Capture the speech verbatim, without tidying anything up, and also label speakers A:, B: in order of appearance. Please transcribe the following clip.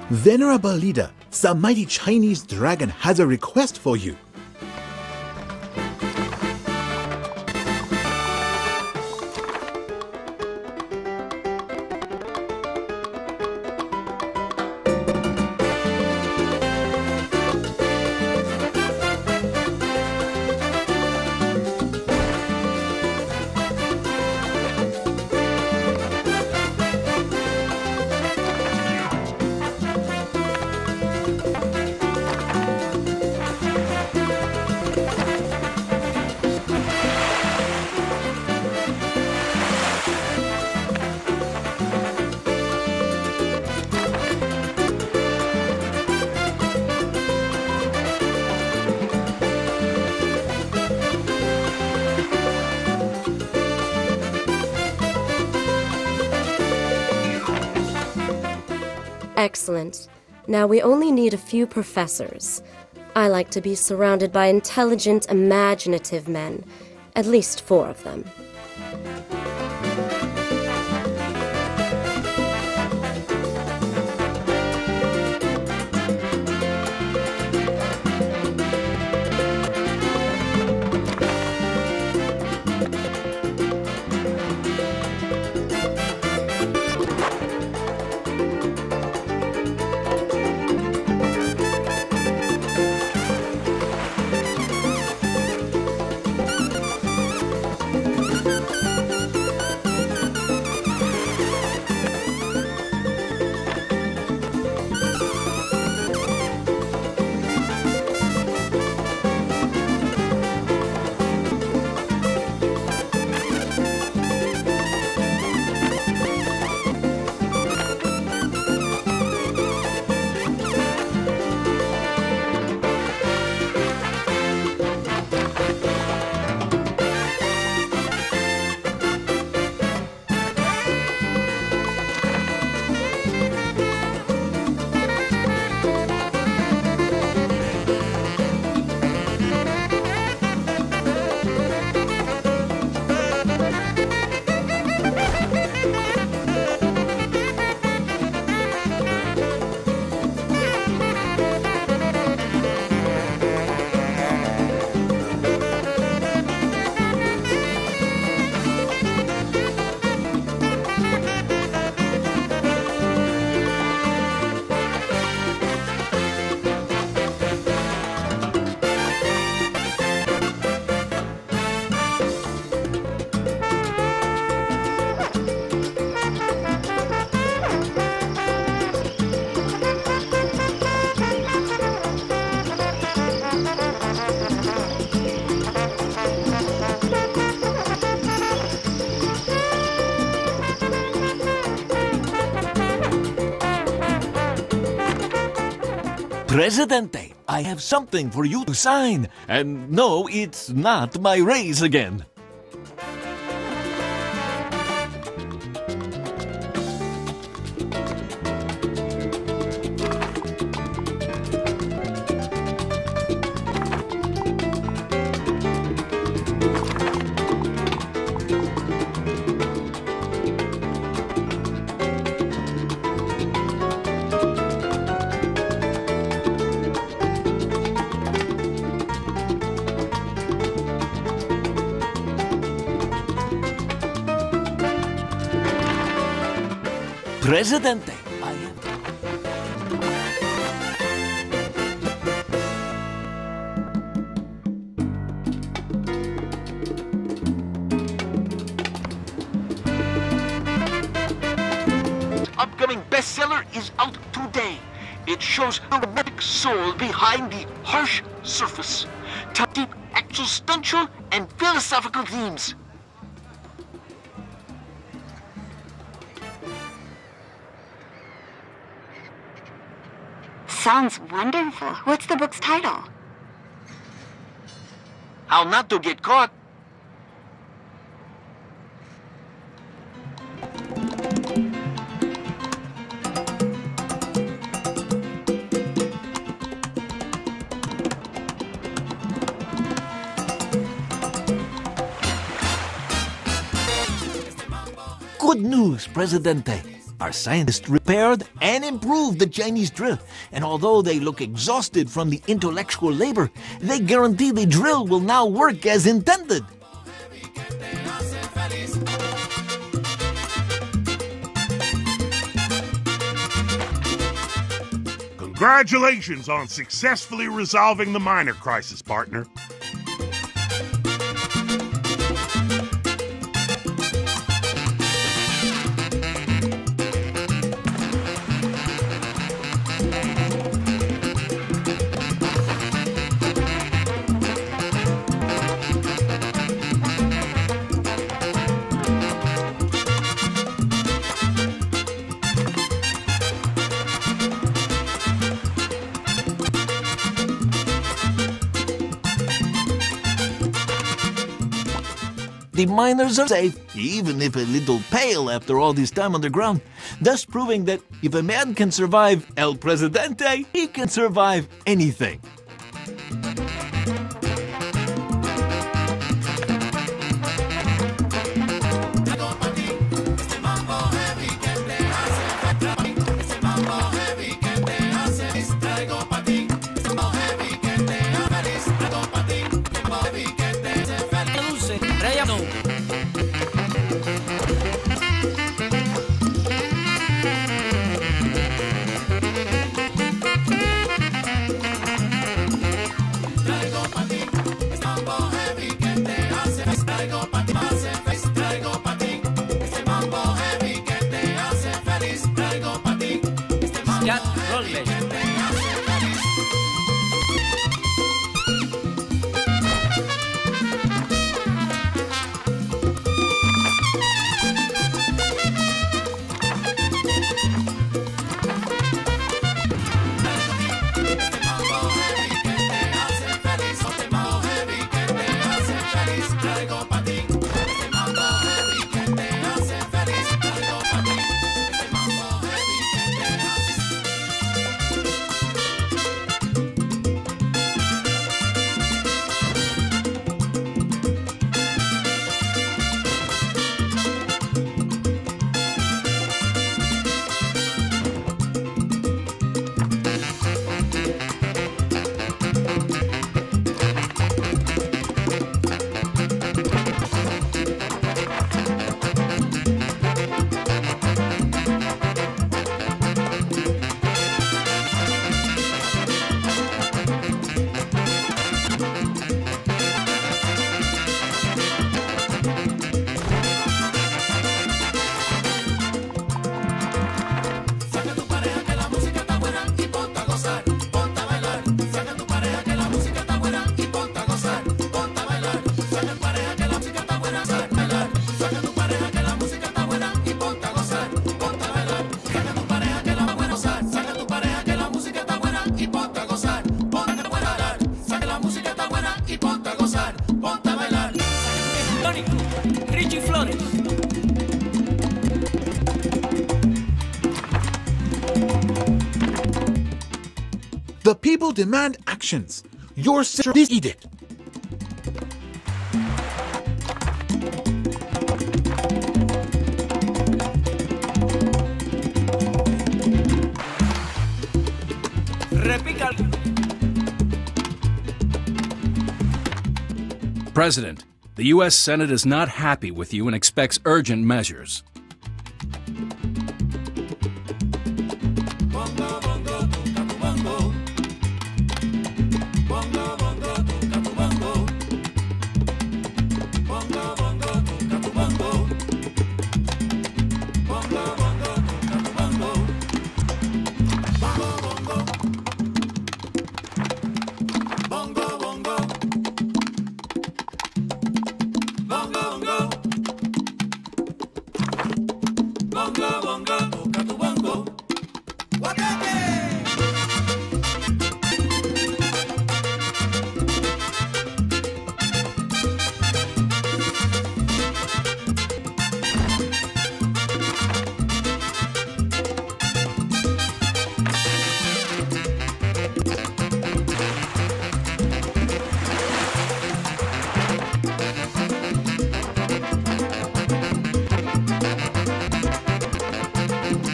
A: Venerable leader, the mighty Chinese dragon has a request for you.
B: Excellent. Now we only need a few professors. I like to be surrounded by intelligent, imaginative men. At least four of them.
C: Presidente, I have something for you to sign. And no, it's not my raise again. Presidente, I am...
D: Upcoming bestseller is out today. It shows the romantic soul behind the harsh surface. Deep existential and philosophical themes.
E: Sounds wonderful. What's the book's title?
D: How Not to Get Caught.
C: Good news, Presidente. Our scientists repaired and improved the Chinese drill, and although they look exhausted from the intellectual labor, they guarantee the drill will now work as intended.
F: Congratulations on successfully resolving the minor crisis, partner.
C: The miners are safe, even if a little pale after all this time underground, thus proving that if a man can survive El Presidente, he can survive anything.
A: The people demand actions. Your sister this edict.
G: President, the U S Senate is not happy with you and expects urgent measures.